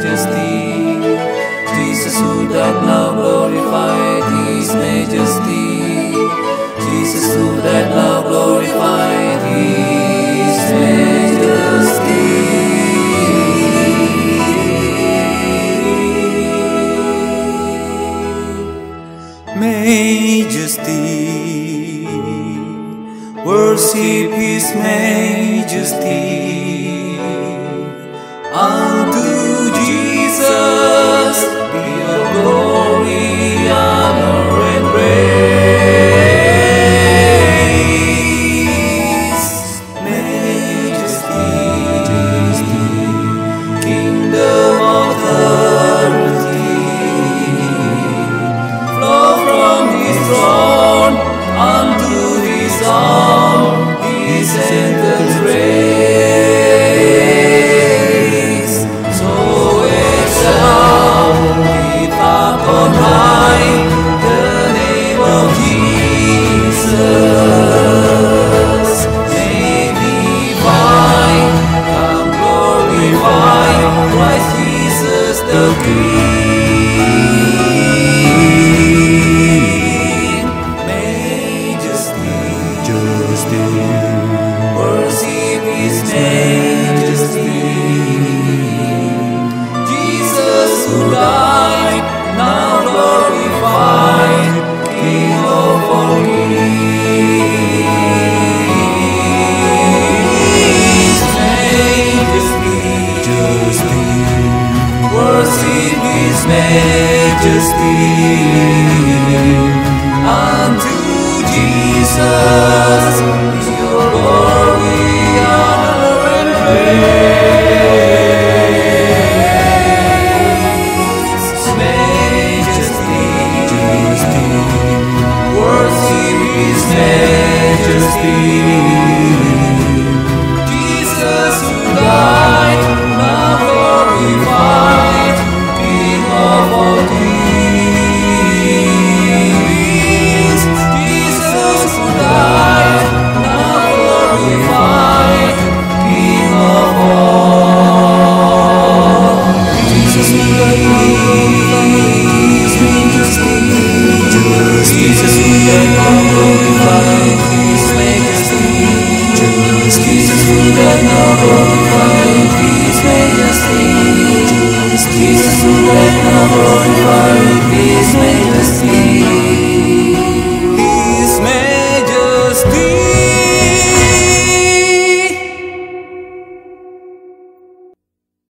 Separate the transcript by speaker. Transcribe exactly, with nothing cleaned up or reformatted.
Speaker 1: majesty. Jesus who died now glorified His majesty. Jesus who died now glorified His majesty. Majesty, worship His majesty. Unto Jesus be all glory, honor, and praise. Majesty, kingdom authority, flow from His throne unto His arm, His sentence raise. So exalt, lift up on high the name of Jesus. May divine, come glorify Christ Jesus the King. Majesty, worship His majesty. Jesus who died, now glorified, King of all kings. Majesty, worship His majesty. Unto Jesus is your glory, honor, and praise. Majesty, worship His majesty. Jesus who died, now glorified, King of all kings. Jesus who died, now glorified, King of all. Jesus who died, now glorified, His majesty. Jesus who died, now glorified, His majesty. Jesus who died, now glorified, His majesty. Jesus who died, now glorified, His majesty.